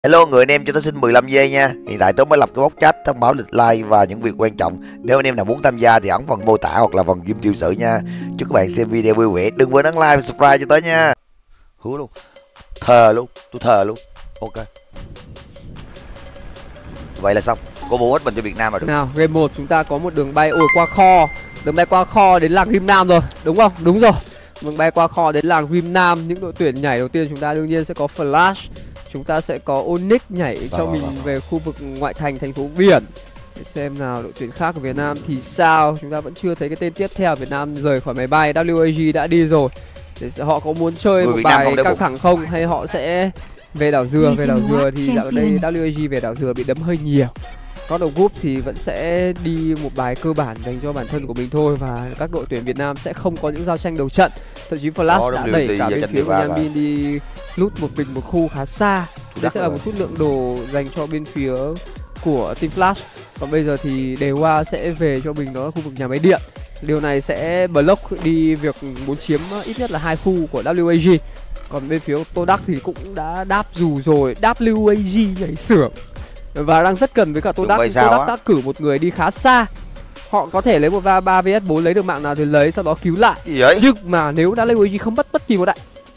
Hello người anh em, cho tôi xin 15 giây nha. Hiện tại tôi mới lập cái bot chat thông báo lịch like và những việc quan trọng. Nếu anh em nào muốn tham gia thì ấn phần mô tả hoặc là phần ghim triệu sử nha. Chúc các bạn xem video vui vẻ. Đừng quên ấn like và subscribe cho tới nha. Hứa luôn. Thờ luôn, tôi thờ luôn. Ok. Vậy là xong. Cô bố hết mình cho Việt Nam rồi được. Nào, game 1 chúng ta có một đường bay qua kho. Đường bay qua kho đến làng Rim Nam rồi, đúng không? Đúng rồi. Đường bay qua kho đến làng Rim Nam. Những đội tuyển nhảy đầu tiên chúng ta đương nhiên sẽ có Flash. Chúng ta sẽ có Onyx nhảy cho mình về khu vực ngoại thành thành phố biển. Để xem nào đội tuyển khác của Việt Nam thì sao. Chúng ta vẫn chưa thấy cái tên tiếp theo. Việt Nam rời khỏi máy bay, WAG đã đi rồi. Để họ có muốn chơi một bài căng thẳng không, hay họ sẽ về đảo dừa. Về đảo dừa thì dạo đây WAG về đảo dừa bị đấm hơi nhiều. Có đầu group thì vẫn sẽ đi một bài cơ bản dành cho bản thân của mình thôi. Và các đội tuyển Việt Nam sẽ không có những giao tranh đầu trận. Thậm chí Flash đã đẩy cả bên phía của Yanbin đi lút một mình một khu khá xa. Đây sẽ là một chút lượng đồ dành cho bên phía của Team Flash. Còn bây giờ thì Dewa sẽ về cho mình đó là khu vực nhà máy điện. Điều này sẽ block đi việc muốn chiếm ít nhất là 2 khu của WAG. Còn bên phía Todak thì cũng đã đáp dù rồi. WAG nhảy xưởng và đang rất cần với cả Todak. Todak đã cử một người đi khá xa. Họ có thể lấy một 3 vs 4, lấy được mạng nào thì lấy, sau đó cứu lại. Nhưng mà nếu WAG không mất bất kỳ một đại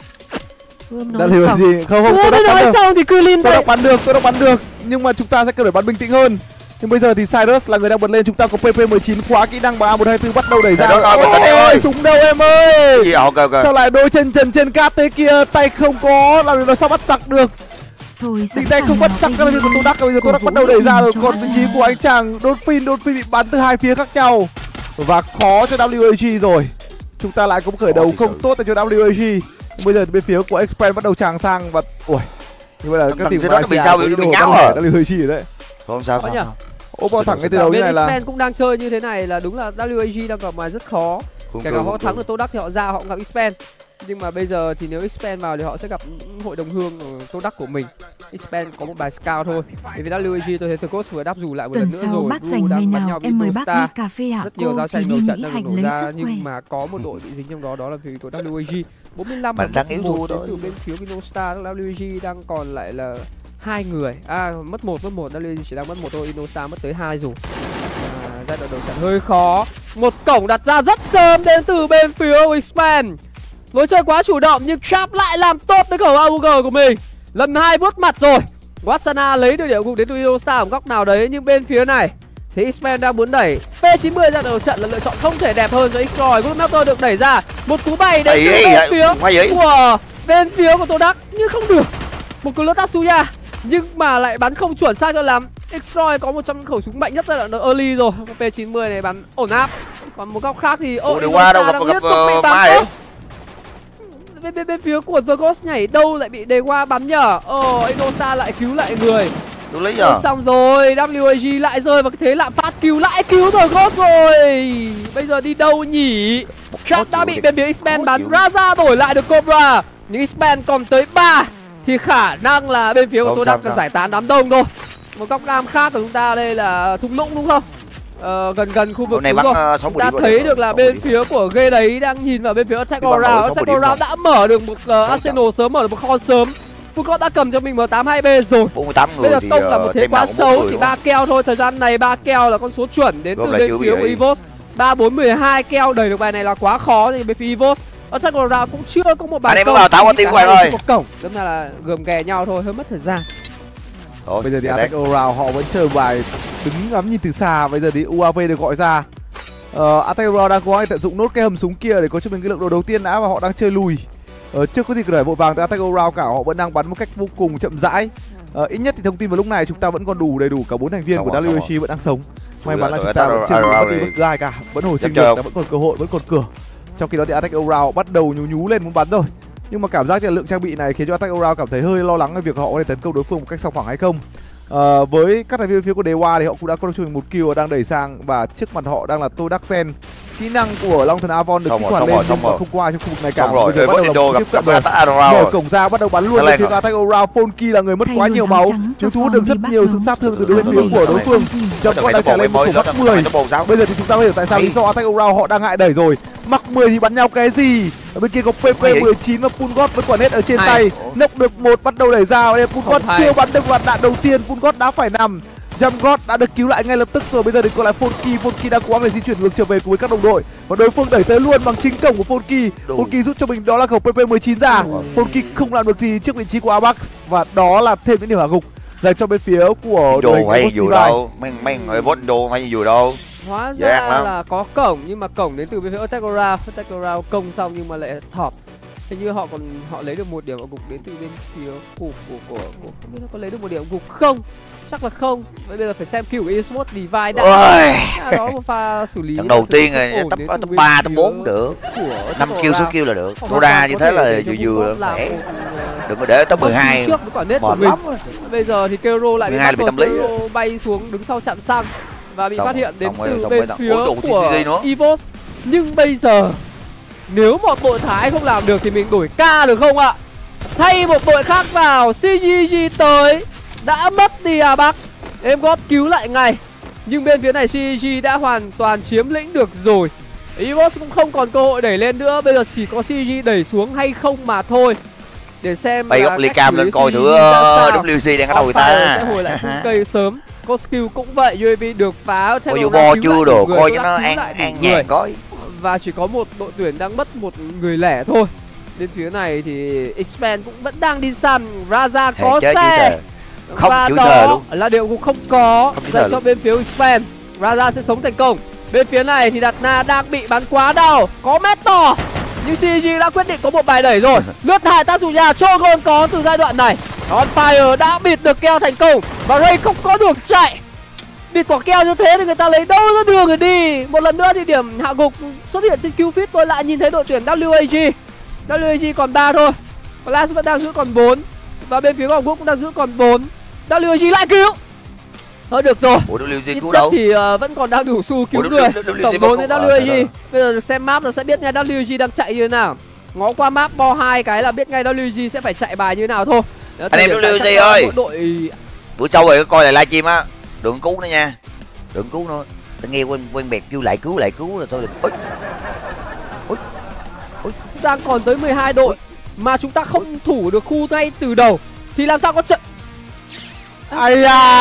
WAG không tôi nói xong thì Krillin tôi đã bắn được, nhưng mà chúng ta sẽ cần phải bắn bình tĩnh hơn. Nhưng bây giờ thì Cyrus là người đang bật lên. Chúng ta có PP19 khóa kỹ năng bằng A124 bắt đầu đẩy ra. Ôi súng đâu em ơi. Sao lại đôi chân trần trên cát thế kia, tay không có làm được sao bắt giặc được. Tình tay không bắt chắc các viên của Todak. Bây giờ Todak bắt đầu đẩy ra rồi. Còn vị trí của anh chàng Dolphin bị bắn từ hai phía khác nhau và khó cho WAG rồi. Chúng ta lại có một khởi đầu không tốt cho WAG. Bây giờ bên phía của Expand bắt đầu tràn sang và ui, như vậy là các team Malaysia sao bị nháo hả? WAG đấy. Không sao nhỉ? Ô bao thẳng cái từ đầu như này là Expand cũng đang chơi như thế này là đúng là WAG đang gặp mà rất khó. Kể cả họ thắng được Todak thì họ ra họ cũng gặp Expand. Nhưng mà bây giờ thì nếu Expand vào thì họ sẽ gặp hội đồng hương của Todak của mình. Expand có một bài scout thôi. Bởi vì WAG tôi thấy The Ghost vừa đáp dù lại một lần nữa rồi. Blue đang bắn nhau với Star. Rất nhiều giao tranh đầu trận đang được nổ ra, nhưng mà có một đội bị dính trong đó, đó là phía của WAG. 45 bạn đang yếu thua đến từ bên phía Inostar. WAG đang còn lại là 2 người. Mất một. WAG chỉ đang mất một thôi, Inostar mất tới 2 rồi. Giai đoạn đầu trận hơi khó. Một cổng đặt ra rất sớm đến từ bên phía Expand. Lối chơi quá chủ động nhưng Trap lại làm tốt với khẩu AUG của mình. Lần 2 vuốt mặt rồi. Watsana lấy được điểm cùng đến từ Inostar ở góc nào đấy, nhưng bên phía này thì X-Men đang muốn đẩy P90 ra đầu trận là lựa chọn không thể đẹp hơn cho X-Roy. Goldmaster được đẩy ra, một cú bay đến từ bên phía của bên phía của Todak nhưng không được. Một cú lướt Tatsuya nhưng mà lại bắn không chuẩn sai cho lắm. X-Roy có một trong những khẩu súng mạnh nhất giai đoạn early rồi. P90 này bắn ổn áp. Còn một góc khác thì Inostar đang liên tục bị bắn. Bên phía của The Ghost nhảy đâu lại bị Dewa bắn nhở. Inostar lại cứu lại người. Đúng lấy giờ. Xong rồi, WAG lại rơi vào cái thế lạm phát, cứu The Ghost rồi. Bây giờ đi đâu nhỉ? Trap đã bị bên phía X-Men bắn, Raza đổi lại được Cobra. Nhưng X-Men còn tới 3 thì khả năng là bên phía của Todak giải tán đám đông thôi. Một góc cam khác của chúng ta đây là thung lũng đúng không? Gần khu vực đúng rồi. Chúng ta thấy được là bên phía của Ghê đấy đang nhìn vào bên phía Attack All-Round. Attack All-Round đã mở được một Arsenal sớm, mở được một kho sớm. Foucault đã cầm cho mình M82B rồi. 48 người. Bây giờ tông cả một thế quá xấu, chỉ 3 keo thôi. Thời gian này 3 keo là con số chuẩn đến từ bên phía của EVOS. 3, 4, 12 keo đẩy được bài này là quá khó. Thì bên phía EVOS Attack All-Round cũng chưa có một bài công. Anh em vào team của rồi. Cổng, đâm ra là gầm ghè nhau thôi, hơi mất thời gian. Bây giờ thì Attack All-Round họ vẫn chơi bài đứng ngắm nhìn từ xa. Bây giờ thì UAV được gọi ra. Attack All-Round đang cố gắng tận dụng nốt cái hầm súng kia để có cho mình cái lượng đồ đầu tiên đã, và họ đang chơi lùi. Chưa có gì đẩy vội vàng từ Attack All-Round cả, họ vẫn đang bắn một cách vô cùng chậm rãi. Ít nhất thì thông tin vào lúc này chúng ta vẫn còn đầy đủ cả 4 thành viên của WAG vẫn đang sống. May mắn là chúng ta vẫn chưa có gì bất cứ ai cả, vẫn hồi sinh được, vẫn còn cơ hội, vẫn còn cửa. Trong khi đó thì Attack All-Round bắt đầu nhú lên muốn bắn rồi. Nhưng mà cảm giác là lượng trang bị này khiến cho Attack All-Round cảm thấy hơi lo lắng về việc họ có thể tấn công đối phương một cách song phẳng hay không. Với các thành viên phía của Dewa thì họ cũng đã có cho mình một kill và đang đẩy sang, và trước mặt họ đang là Todak Sen. Kỹ năng của Long Thần Avon được kích hoạt lên nhưng mà không qua trong khu vực này cả. Bây giờ bắt đầu là tiếp cận rồi. Mở cổng ra bắt đầu bắn luôn về phía Attack All-Round. Polki là người mất quá nhiều máu, chúng thu hút được rất nhiều sự sát thương từ bên phía của đối phương. Chậm con đang chạy lên một cổng bắt 10. Bây giờ thì chúng ta hiểu tại sao lý do Attack All-Round họ đang ngại đẩy rồi. Mặc 10 thì bắn nhau cái gì? Ở bên kia có PP19 và Pulgot với quả nét ở trên tay. Nốc được một, bắt đầu đẩy ra. Đây Pulgot chưa bắn được loạt đạn đầu tiên, Pulgot đã phải nằm. Jamgot đã được cứu lại ngay lập tức rồi. Bây giờ thì còn lại Fonky. Fonky đang cố gắng để di chuyển ngược trở về cùng với các đồng đội và đối phương đẩy tới luôn bằng chính cổng của Fonky. Fonky rút cho mình đó là khẩu PP19 ra. Fonky không làm được gì trước vị trí của Abax và đó là thêm những điểm hạ gục dành cho bên phía của đội hình hay dù đâu, mấy người boss đồ hay dù đâu. Hóa ra là có cổng nhưng mà cổng đến từ bên phía Attack Around công xong nhưng mà lại thọt. Hình như họ lấy được một điểm gục đến từ bên phía của không biết nó có lấy được một điểm gục không? Chắc là không. Vậy bây giờ phải xem kill của eSports Divide đã. Đó một pha xử lý. Trận đầu tiên rồi top 3 top 4 được. 5 kill 6 kill là được. Roda như thế là vừa khỏe. Đừng có để top 12. Trước với quả nét của mình. Bây giờ thì Kero lại bị tâm lý. Bay xuống đứng sau chạm xăng và bị phát hiện đến từ bên phía của EVOS. Nhưng bây giờ nếu một đội Thái không làm được thì mình đổi ca được không ạ? Thay một đội khác vào, CGG tới đã mất đi Abax. Em gót cứu lại ngay. Nhưng bên phía này CGG đã hoàn toàn chiếm lĩnh được rồi. EVOS cũng không còn cơ hội đẩy lên nữa. Bây giờ chỉ có CGG đẩy xuống hay không mà thôi. Để xem bay góc Licam lên coi thử WC đang ở đâu người ta. Sẽ hồi lại phun cây sớm. Có skill cũng vậy, UAV được phá. Coi dù bo chưa đồ, coi cho nó an nhàn coi. Và chỉ có một đội tuyển đang mất một người lẻ thôi. Bên phía này thì Expand cũng vẫn đang đi săn. Raza có xe không và đó luôn. Là điều cũng không có dành cho bên phía Expand. Raza sẽ sống thành công. Bên phía này thì Đạt Na đang bị bắn quá đau. Có Metal nhưng CG đã quyết định có một bài đẩy rồi. Lướt hai Tatsuya cho gôn có từ giai đoạn này. On Fire đã bịt được keo thành công và Ray không có đường chạy. Bịt quả keo như thế thì người ta lấy đâu ra đường để đi. Một lần nữa thì điểm hạ gục xuất hiện trên Qfit. Tôi lại nhìn thấy đội tuyển WAG. WAG còn 3 thôi. Flash vẫn đang giữ còn 4. Và bên phía Hồng Quốc cũng đang giữ còn 4. WAG lại cứu. Thôi được rồi. WAG cứu đâu? Thì vẫn còn đang đủ xu cứu người. Tổng 4 đến WAG. Bây giờ xem map là sẽ biết ngay WAG đang chạy như thế nào. Ngó qua map bo 2 cái là biết ngay WAG sẽ phải chạy bài như thế nào thôi. Anh em WAG ơi. Đội bữa sau rồi coi lại livestream á. Đừng cứu nữa nha. Đừng cứu nữa. Tôi nghe quen bẹt kêu lại cứu là tôi được. Đang còn tới 12 đội mà chúng ta không thủ được khu ngay từ đầu thì làm sao có trận. Ai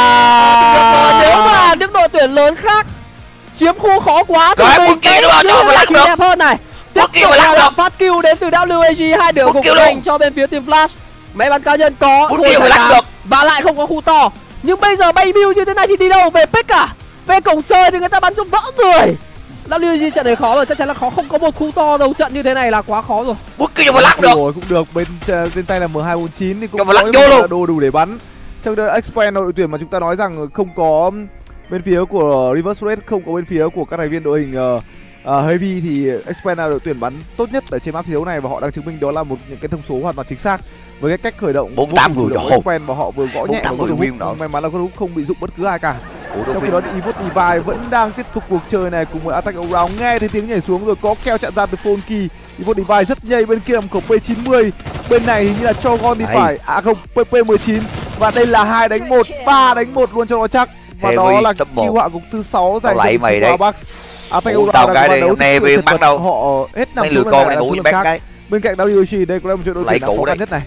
da. Nếu mà những đội tuyển lớn khác chiếm khu khó quá thì mình kia là đẹp hơn này. Tiếp tục là phát kill đến từ WAG, 2 điểm gục dành cho bên phía team Flash. Máy bắn cá nhân có và lại không có khu to. Nhưng bây giờ bay build như thế này thì đi đâu về pick à? Về cổng trời thì người ta bắn cho vỡ người. WG trận này khó rồi, chắc chắn là khó, không có một khu to đầu trận như thế này là quá khó rồi. Rồi cũng được, bên tay là M249 thì cũng có đồ đủ để bắn. Trong đó Expand đội tuyển mà chúng ta nói rằng không có bên phía của Reverse Red, không có bên phía của các thành viên đội hình Heavy thì Expand là đội tuyển bắn tốt nhất ở trên map thi đấu này và họ đang chứng minh đó là những cái thông số hoàn toàn chính xác với cái cách khởi động 48 người của Expand và họ vừa gõ nhẹ và may mắn là con không bị dụng bất cứ ai cả. Trong khi đó thì eVoS Divide vẫn đang tiếp tục cuộc chơi này cùng với Attack Around. Nghe thấy tiếng nhảy xuống rồi, có keo chặn ra từ Fonky. eVoS Divide rất nhây, bên kia làm khẩu P90, bên này hình như là cho con thì phải không, PP19 và đây là 2 đánh 1, 3 đánh 1 luôn cho nó chắc. Và đó là kill hạ gục thứ 6 dành cho Abax. Attack Around đang bắt đầu sự chật vật, họ hết nằm xuống lại là khác. Bên cạnh WG đây cũng là một trận đối thủ khó khăn nhất này.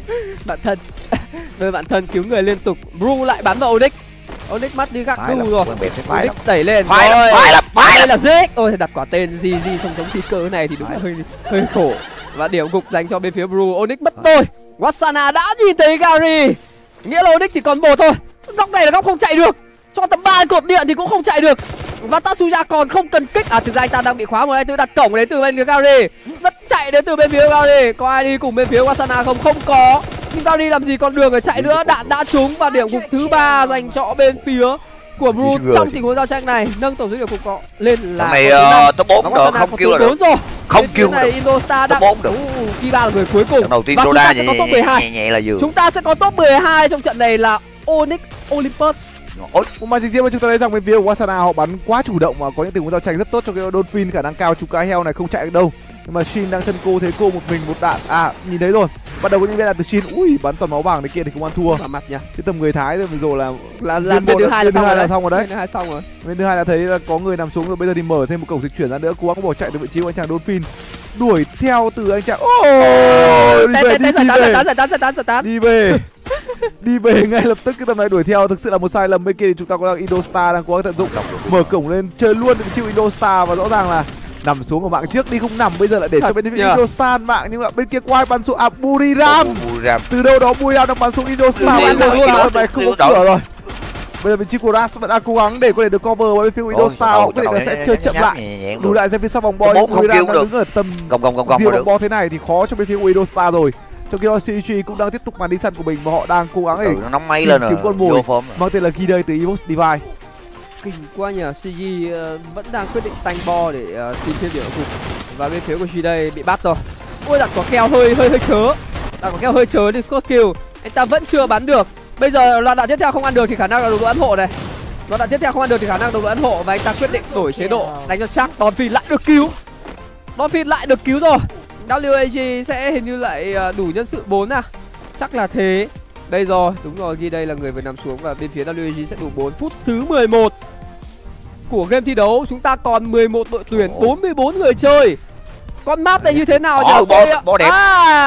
Bạn thân cứu người liên tục. Bru lại bắn vào Onyx. Onyx mắt đi gác Bru rồi. Onyx đẩy lên. Đây là Zek. Ôi đặt quả tên gì trong chống thi cơ này thì đúng là hơi khổ. Và điểm gục dành cho bên phía Bru. Onyx mất tôi. Wasana đã nhìn thấy Gary. Nghĩa là Onyx chỉ còn 1 thôi. Góc này là góc không chạy được. Cho tầm 3 cột điện thì cũng không chạy được. Và Tatsuya còn không cần kích. Thực ra anh ta đang bị khóa. Một ai đặt cổng đến từ bên phía Gary. Vẫn chạy đến từ bên phía Gary. Có ai đi cùng bên phía Wasana không? Không có. Nhưng Gary làm gì còn đường để chạy nữa. Đạn đã trúng và điểm gục thứ 3 dành cho bên phía của Bru trong tình huống giao tranh này. Nâng tổng số điểm gục có lên là này top 4 được, không kêu là được. Không kêu này Indostar đang top 4 được. Kiba là người cuối cùng. Đầu tiên và chúng ta sẽ có top 12. Nhẹ là vừa. Chúng ta sẽ có top 12 trong trận này là Onyx Olympus. Một màn trình diễn mà chúng ta thấy rằng bên phía của Wasana họ bắn quá chủ động và có những tình huống giao tranh rất tốt cho cái Dolphin, khả năng cao chú cá heo này không chạy được đâu. Nhưng mà Shin đang thân cô thế cô một mình một đạn. Nhìn thấy rồi. Bắt đầu có những viên đạn từ Shin. Ui, bắn toàn máu vàng đấy kia thì không ăn thua. Mặt nhá. Cái tầm người Thái rồi rồi là bên thứ hai là xong rồi đấy. Bên thứ hai xong rồi đấy. Bên thứ hai là thấy là có người nằm xuống rồi, bây giờ thì mở thêm một cổng dịch chuyển ra nữa, cố gắng bỏ chạy từ vị trí của anh chàng Dolphin. đuổi theo từ anh chàng. Ôi, đi về ngay lập tức. Cái tầm này đuổi theo thực sự là một sai lầm. Bên kia thì chúng ta có đang Indostar đang cố gắng tận dụng mở cổng lên chơi luôn chịu Indostar, và rõ ràng là nằm xuống ở mạng trước đi không nằm, bây giờ lại để cho bên phía Indostar mạng, nhưng mà bên kia quay bắn xuống Buriram. Từ đâu đó Buriram đang bắn xuống Indostar, Indostar này không có cửa rồi. Bây giờ bên Chico Ras vẫn đang cố gắng để có thể được cover với bên phía Indostar, họ có thể là sẽ chơi chậm lại, lùi lại ra phía sau vòng boy. Buriram đang đứng ở tầm riêng vòng bo thế này thì khó cho bên phía Indostar rồi. Trong khi đó CG cũng đang tiếp tục màn đi săn của mình và họ đang cố gắng để nóng máy lên kiếm con mồi mang tên là Gidei từ Evox Divide. Kinh quá nhờ, CG vẫn đang quyết định tanh bo để tìm thêm điểm phục, và bên phía của Gidei bị bắt rồi. Ôi đặt quả keo hơi chớ, đặt quả keo hơi chớ thì Scott Kill anh ta vẫn chưa bắn được. Bây giờ loạt đạn tiếp theo không ăn được thì khả năng là đồng đội ấn hộ này. Loạt đạn tiếp theo không ăn được thì khả năng đồng đội ấn hộ, và anh ta quyết định đổi chế độ đánh cho chắc. Dolphin lại được cứu, Dolphin lại được cứu rồi. WAG sẽ hình như lại đủ nhân sự 4 à? Chắc là thế. Đây rồi, đúng rồi, ghi đây là người vừa nằm xuống, và bên phía WAG sẽ đủ 4 phút thứ 11 của game thi đấu. Chúng ta còn 11 đội tuyển, 44 người chơi. Con map này như thế nào nhỉ? Bo đẹp.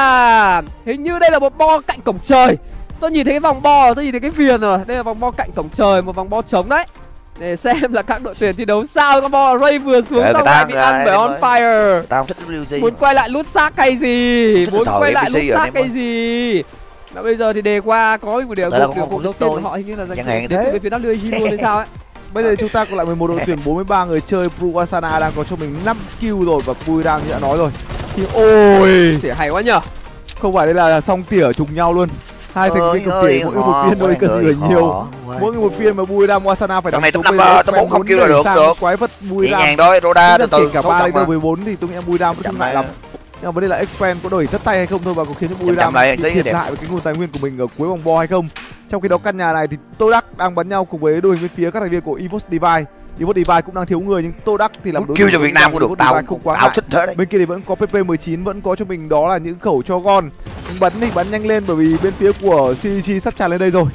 Hình như đây là một bo cạnh cổng trời. Tôi nhìn thấy cái vòng bo, tôi nhìn thấy cái viền rồi. Đây là vòng bo cạnh cổng trời, một vòng bo trống đấy. Để xem là các đội tuyển thi đấu sao. Con bo Ray vừa xuống xong lại bị ăn bởi On Fire. Tao không thích WG. Muốn quay lại lút xác hay gì? Muốn quay lại lút xác hay gì? Và bây giờ thì đề qua có một điều cuộc đầu tiên của họ hình như là dành đến từ phía WAG luôn hay sao ấy. Bây giờ chúng ta còn lại 11 đội tuyển 43 người chơi. Pruwasana đang có cho mình 5 kill rồi, và Buriram như đã nói rồi. Thì ôi, tỉa hay quá nhở. không phải đây là song tỉa trùng nhau luôn. Hai thành viên cực kỳ, mỗi một viên thôi cần người nhiều. Mỗi một viên mà Buriram Wasana phải đóng xuống. Bây giờ top 4 không kill là được. Quái vật Buriram. Nhẹ nhàng thôi, Roda từ từ. Cả 3 lên tới 14 thì tôi nghĩ Buriram vẫn không ngại lắm. Nhưng mà vấn đề là Expand có đổi thất tay hay không thôi, và có khiến cho Buriram thiệt hại với cái nguồn tài nguyên của mình ở cuối vòng bo hay không. Trong khi đó căn nhà này thì Todak đang bắn nhau cùng với đội hình bên phía các thành viên của Evox Divide. Evox Divide cũng đang thiếu người, nhưng Todak thì làm đối thủ cho Việt Nam cũng được. Tao thích thế đấy. Bên kia thì vẫn có PP19 vẫn có cho mình đó là những khẩu cho gon. Nhưng bắn thì bắn nhanh lên bởi vì bên phía của CG sắp tràn lên đây rồi.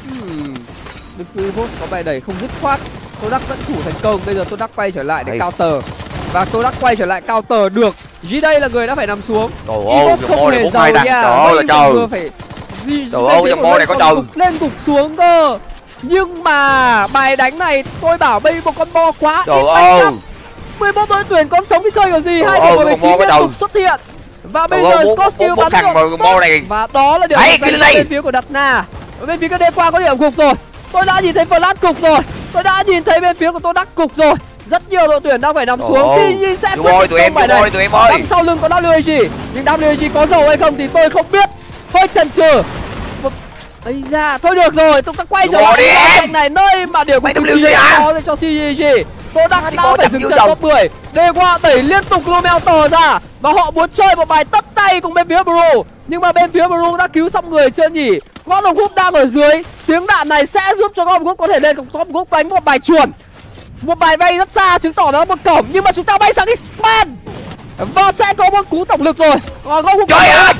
Bên phía Evox có bài đẩy không dứt khoát. Todak vẫn thủ thành công. Bây giờ Todak quay trở lại để counter, và Todak quay trở lại counter được. Đây là người đã phải nằm xuống. Evox không hề giàu nha. Vừa phải Jumbo này có đầu lên gục xuống cơ. Nhưng mà bài đánh này tôi bảo bây một con bo quá ít đánh lắm. 11 đội tuyển con sống thì chơi kiểu gì. Hai đội 19 liên tục xuất hiện. Và bây giờ Scott Skill bắn được. Và đó là điểm dành bên phía của Datna. Bên phía KD qua có điểm gục rồi. Tôi đã nhìn thấy Flash cục rồi. Tôi đã nhìn thấy bên phía của tôi đắc cục rồi. Rất nhiều đội tuyển đang phải nằm xuống. CG sẽ quyết định bài này. Đằng sau lưng có WAG, nhưng WAG có giàu hay không thì tôi không biết. Hơi chần chừ. Ây da, thôi được rồi, chúng ta quay trở lại cái cạnh này, nơi mà điều của CG có cho CG. Tôi đã phải dừng trận top 10. Đề qua đẩy liên tục Lumelter ra, và họ muốn chơi một bài tất tay cùng bên phía Bro. Nhưng mà bên phía Bro đã cứu xong người chưa nhỉ? God of War đang ở dưới. Tiếng đạn này sẽ giúp cho God of War có thể lên God of War đánh một bài chuồn, một bài bay rất xa, chứng tỏ đó là một cổng. Nhưng mà chúng ta bay sang Expand và sẽ có một cú tổng lực rồi. God of War trời ơi,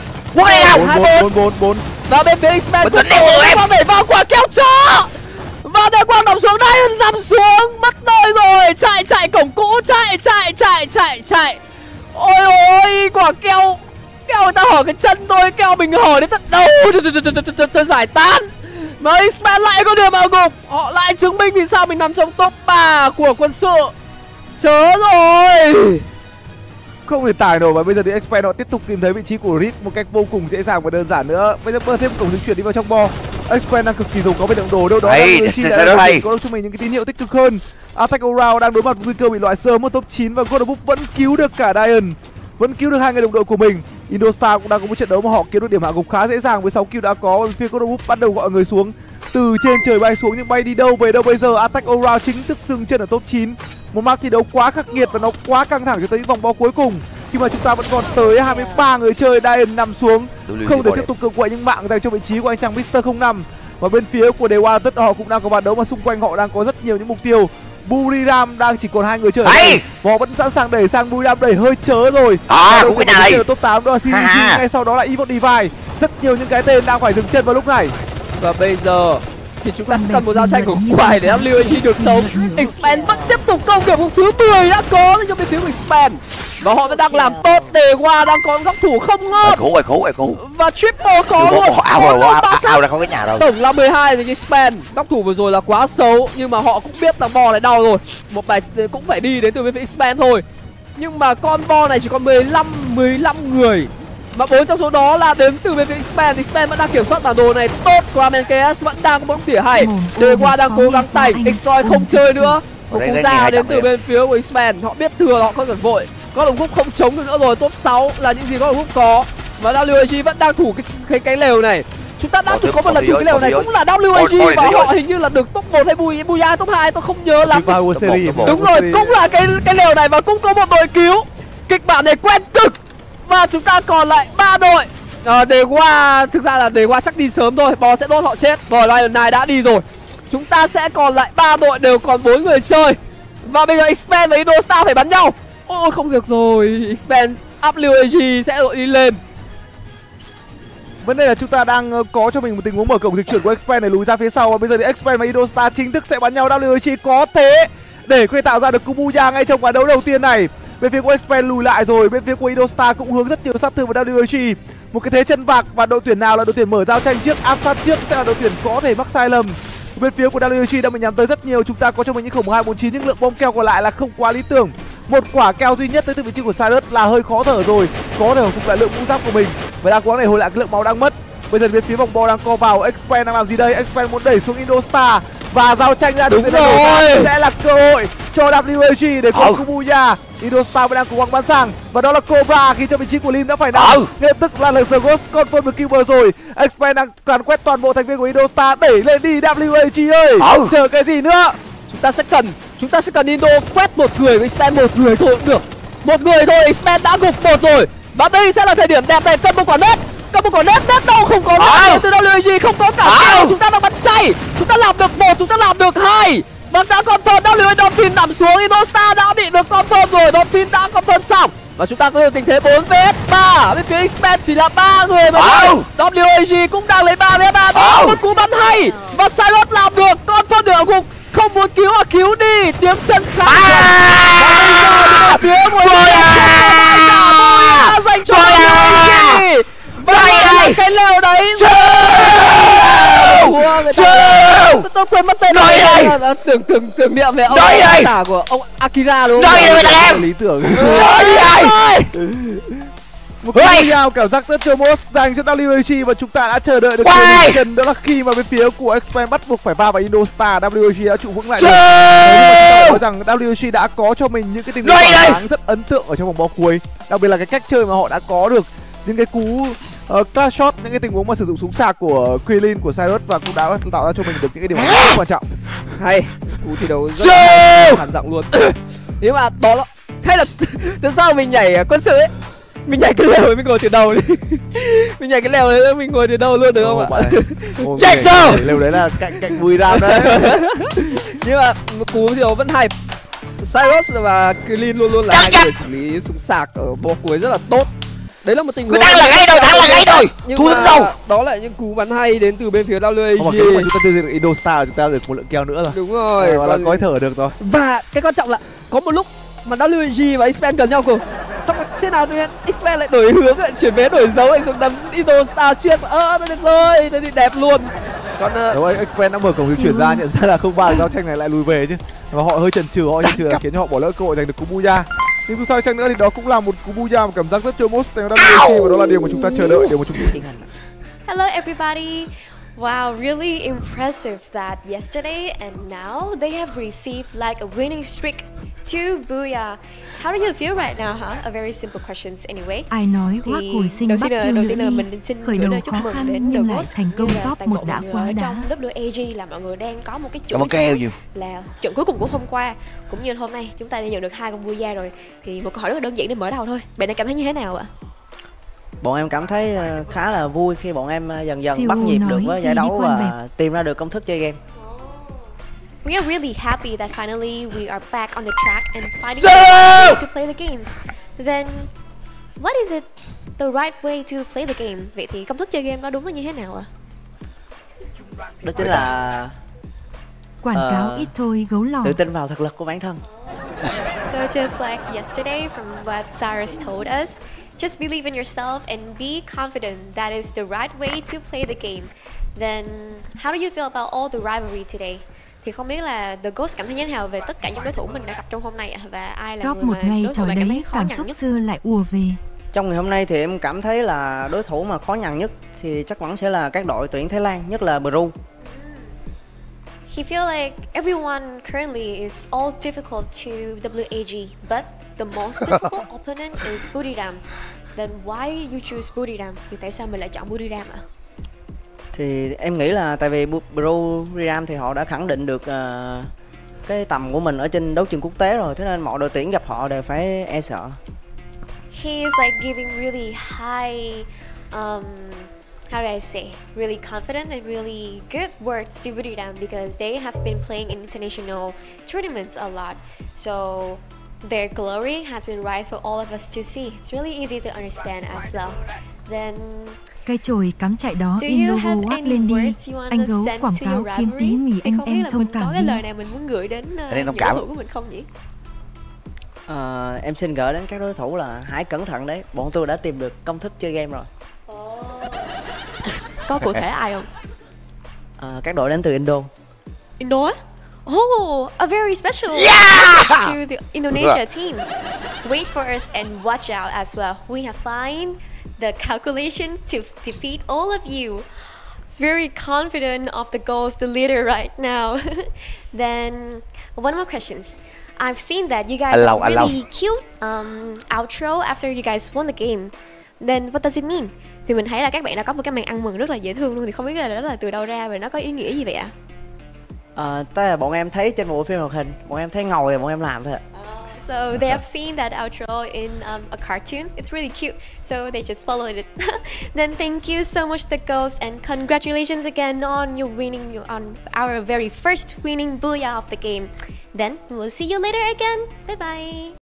4. Và bên phía Expand cũng có đẩy vào quả kéo chó. Và Đê Quang nằm xuống đây, nằm xuống mất nơi rồi. Chạy cổng cũ, chạy. Ôi ôi, quả keo người ta hở cái chân thôi, keo mình hở đến tận đầu. Tôi giải tán. Mà Expand lại có điểm vào gục. Họ lại chứng minh vì sao mình nằm trong top 3 của quân sự. Chớ rồi, không thể tải nổi. Và bây giờ thì Expand họ tiếp tục tìm thấy vị trí của Reed một cách vô cùng dễ dàng và đơn giản nữa. Bây giờ bơ thêm cổng di chuyển đi vào trong bo. Expand đang cực kỳ giàu có về động đồ, đâu đó có cho mình những cái tín hiệu tích cực hơn. Attack Around đang đối mặt với nguy cơ bị loại sớm ở top 9, và God of War vẫn cứu được cả Dian, vẫn cứu được hai người đồng đội của mình. Indostar cũng đang có một trận đấu mà họ kiếm được điểm hạ gục khá dễ dàng với 6 kill đã có. Phía God of War bắt đầu gọi người xuống từ trên trời bay xuống, nhưng bay đi đâu về đâu bây giờ? Attack Around chính thức dừng chân ở top 9. Một map thi đấu quá khắc nghiệt và nó quá căng thẳng cho tới vòng bo cuối cùng, khi mà chúng ta vẫn còn tới 23 người chơi. Dian nằm xuống, không thể tiếp tục cược quậy những mạng dành cho vị trí của anh chàng Mr. 05. Và bên phía của Dewa tất họ cũng đang có bàn đấu mà xung quanh họ đang có rất nhiều những mục tiêu. Buriram đang chỉ còn 2 người chơi ở đây. Họ vẫn sẵn sàng đẩy sang Buriram, đẩy hơi chớ rồi. Cũng cái nhà này top 8 đó là CG, ngay sau đó là Evox Divide. Rất nhiều những cái tên đang phải dừng chân vào lúc này. Và bây giờ thì chúng ta sẽ cần một giao tranh của Quài để WAG được sống. Expand vẫn tiếp tục công điểm thứ 10 đã có cho bên phía của Expand. Và họ vẫn đang làm tốt, Đề Qua đang có góc thủ không ngon. Cú. Và triple có luôn. Ao đã có cái nhà đâu. Tổng là 12 rồi Expand. Góc thủ vừa rồi là quá xấu, nhưng mà họ cũng biết là bo lại đau rồi. Một bài cũng phải đi đến từ bên phía Expand thôi. Nhưng mà con bo này chỉ còn 15 người. Và 4 trong số đó là đến từ bên phía Expand. Expand vẫn đang kiểm soát bản đồ này tốt. Ramen KS vẫn đang có bóng tỉa hay. Đề Qua đang cố gắng tẩy. Extroy không chơi nữa. Một cú ra đến từ bên phía của Expand. Họ biết thừa họ không cần vội. Có đồng húc không chống được nữa rồi. Top 6 là những gì có đồng húc có. Và WAG vẫn đang thủ cái lều này. Chúng ta đã từng có một lần thủ cái lều này cũng là WAG. Và họ hình như là được top 1 hay Booyah top 2 tôi không nhớ lắm. Đúng rồi, cũng là cái lều này và cũng có một đội cứu. Kịch bản này quen cực. Và chúng ta còn lại 3 đội. Đề Qua, thực ra là Đề Qua chắc đi sớm thôi, bò sẽ đốt họ chết. Rồi Lion này đã đi rồi. Chúng ta sẽ còn lại 3 đội đều còn 4 người chơi. Và bây giờ Expand và Indostar phải bắn nhau. Ôi không được rồi, Expand up WAG sẽ đội đi lên. Vấn đề là chúng ta đang có cho mình một tình huống mở cổng dịch chuyển của Expand này lùi ra phía sau. Và bây giờ thì Expand và Indostar chính thức sẽ bắn nhau. WAG có thế để có thể tạo ra được cú Booyah ngay trong ván đấu đầu tiên này. Bên phía của Expand lùi lại rồi, bên phía của Indostar cũng hướng rất nhiều sát thương vào WAG. Một cái thế chân bạc và đội tuyển nào là đội tuyển mở giao tranh trước, áp sát trước sẽ là đội tuyển có thể mắc sai lầm. Bên phía của WAG đang bị nhắm tới rất nhiều. Chúng ta có cho mình những khổng 249 nhưng lượng bom keo còn lại là không quá lý tưởng. Một quả keo duy nhất tới từ vị trí của Cyrus là hơi khó thở rồi, có thể hồi phục lại lượng mũ giáp của mình và đang cố gắng để hồi lại cái lượng máu đang mất. Bây giờ bên phía vòng bo đang co vào. Expand đang làm gì đây? Expand muốn đẩy xuống Indostar và giao tranh ra đúng rồi, sẽ là cơ hội cho WAG để có cú Booyah. Indostar vẫn đang cố gắng bắn sang và đó là Cobra khi cho vị trí của Lim đã phải nằm. Ngay tức là The Ghost confirm được kill vừa rồi. Expand đang càn quét toàn bộ thành viên của Indostar, đẩy lên đi WAG ơi. Chờ cái gì nữa? Chúng ta sẽ cần Indo quét một người với Expand, một người thôi cũng được. Một người thôi, Expand đã gục một rồi. Và đây sẽ là thời điểm đẹp này, cần một quả nét. Cầm một quả nét đâu không có nét từ WAG, không có cả keo. Chúng ta đang bắn chay. Chúng ta làm được 1, chúng ta làm được 2. Và đã confirm WAG Dolphin nằm xuống. Indostar đã bị được confirm rồi. Dolphin đã confirm xong. Và chúng ta có được tình thế 4 vs 3. Bên phía Expand chỉ là 3 người mà thôi. WAG cũng đang lấy 3 vs 3. Đó một cú bắn hay. Và Cyrus làm được, confirm được ở gục. Không muốn cứu à, cứu đi. Tiếng chân khá. Và bây giờ thì phía của Booyah dành cho WAG. Và cái lều đấy tôi quên mất tên là tưởng niệm về ông tả của ông Akira đúng không? Lý tưởng. Một cái video cảm giác rất chomos dành cho WAG và chúng ta đã chờ đợi được điều cần, đó là khi mà bên phía của Expand bắt buộc phải va vào Indostar, WAG đã trụ vững lại được. Nhưng mà chúng ta nói rằng WAG đã có cho mình những cái tình huống phản kháng rất ấn tượng ở trong vòng bo cuối, đặc biệt là cái cách chơi mà họ đã có được những cái cú clash shot, những cái tình huống mà sử dụng súng sạc của Krillin, của Cyrus và cũng đã tạo ra cho mình được những cái điểm rất quan trọng. Hay, cú thi đấu rất là hẳn giọng luôn. Nhưng mà đó là hay là từ sau mình nhảy quân sự ấy, mình nhảy cái lều mình ngồi từ đầu đi. Mình nhảy cái lều đấy mình ngồi từ đầu luôn được không ạ? Lều đấy là cạnh Bùi Ram đấy. Nhưng mà một cú thi đấu vẫn hay. Cyrus và Krillin luôn luôn là hai người xử lý súng sạc ở bo cuối rất là tốt. Đấy là một tình huống thắng là ngay rồi. Nhưng mà đó là những cú bắn hay đến từ bên phía WAG. Mà cái mà chúng ta tiêu diệt được Indostar, chúng ta được một lượng keo nữa rồi. Đúng rồi, là có thở được rồi. Và cái quan trọng là có một lúc mà WAG và Expand gần nhau cùng, xong thế nào thì Expand lại đổi hướng, lại chuyển vế đổi dấu, lại dùng đấm Indostar trước. Tôi được rồi, tôi đi đẹp luôn. Còn đúng rồi, Expand đã mở cổng dịch chuyển ra, nhận ra là không vào giao tranh này lại lùi về chứ. Và họ hơi chần chừ là khiến cho họ bỏ lỡ cơ hội giành được cú Booyah. Nhưng dù sao chăng nữa thì đó cũng là một cú Booyah cảm giác rất chomos từ WAG và đó là điều mà chúng ta chờ đợi, điều mà chúng ta. Hello everybody. Wow, really impressive that yesterday and now they have received like a winning streak to Booyah. How do you feel right now, huh? A very simple questions anyway. Ai nói Hoắc hồi sinh bắt đầu tiên là mình xin gửi lời chúc mừng đến The Ghost thành công top 1 đã quá đã. Trong WAG là mọi người đang có một cái chuỗi là trận cuối cùng của hôm qua cũng như hôm nay chúng ta đã nhận được 2 con Booyah rồi. Thì một câu hỏi rất là đơn giản để mở đầu thôi. Bạn đang cảm thấy như thế nào ạ? Bọn em cảm thấy khá là vui khi bọn em dần dần bắt nhịp được với giải đấu và tìm ra được công thức chơi game. We are really happy that finally we are back on the track and finding a way to play the games. Then, what is it the right way to play the game? Vậy thì công thức chơi game nó đúng là như thế nào ạ? Đó chính là Quảng cáo ít thôi gấu lò. tự tin vào thực lực của bản thân. So just like yesterday, from what Cyrus told us, just believe in yourself and be confident. That is the right way to play the game. Then, how do you feel about all the rivalry today? Thì không biết là The Ghost cảm thấy như thế nào về tất cả những đối thủ mình đã gặp trong hôm nay ạ? Và ai là Top người một mà ngày đối thủ trời bạn cảm thấy đấy, khó cảm nhằn xúc nhất? xưa lại ùa về. Trong ngày hôm nay thì em cảm thấy là đối thủ mà khó nhằn nhất thì chắc vẫn sẽ là các đội tuyển Thái Lan, nhất là Bru. He feel like everyone currently is all difficult to WAG, but the most difficult opponent is Buriram. Then why you choose Buriram? Thì tại sao mình lại chọn Buriram ạ? Thì em nghĩ là tại vì Buriram thì họ đã khẳng định được cái tầm của mình ở trên đấu trường quốc tế rồi, thế nên mọi đội tuyển gặp họ đều phải e sợ. He is like giving really high, how do I say, really confident and really good words to Buriram because they have been playing in international tournaments a lot. So their glory has been rise for all of us to see. It's really easy to understand as well. Then Cái chồi cắm chạy đó do in you logo have quát any lên đi. words you want Anh to gấu send quảng to your cáo kiếm tí rivalry? mì Thì không biết em là thông mình có cảm cái đi. lời nào mình muốn gửi đến em thông những cảm. đối thủ của mình không nhỉ? Em xin gửi đến các đối thủ là hãy cẩn thận đấy, bọn tôi đã tìm được công thức chơi game rồi. Có cụ thể ai không? Các đội đến từ Indo. Indo? Oh, a very special message to the Indonesia team. Wait for us and watch out as well. We have find the calculation to defeat all of you. It's very confident of the goals, the leader right now. Then, one more questions. I've seen that you guys Alone, are really cute outro after you guys won the game. Then what does it mean? Thì mình thấy là các bạn đã có một cái màn ăn mừng rất là dễ thương luôn. Thì không biết là đó là từ đâu ra và nó có ý nghĩa gì vậy ạ? Tức là bọn em thấy trên một bộ phim hoạt hình, bọn em thấy ngầu thì bọn em làm thôi ạ. So they have seen that outro in a cartoon. It's really cute. So they just followed it. Then thank you so much, The Ghost, and congratulations again on your winning, on our very first winning Booyah of the game. Then we'll see you later again. Bye bye.